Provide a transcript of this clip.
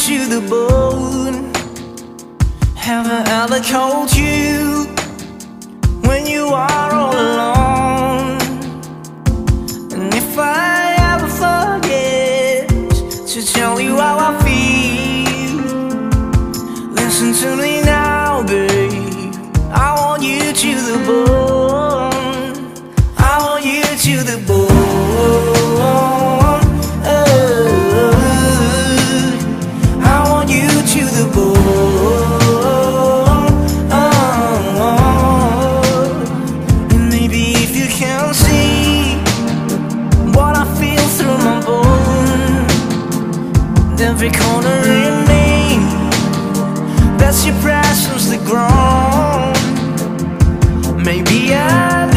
to the bone. Have I ever called you when you are all alone? And if I ever forget to tell you how I feel, listen to me now, babe. I want you to the bone. I want you to the bone. I want you to the bone. And maybe if you can see what I feel through my bone, every corner in me, that's your presence, the ground. Maybe I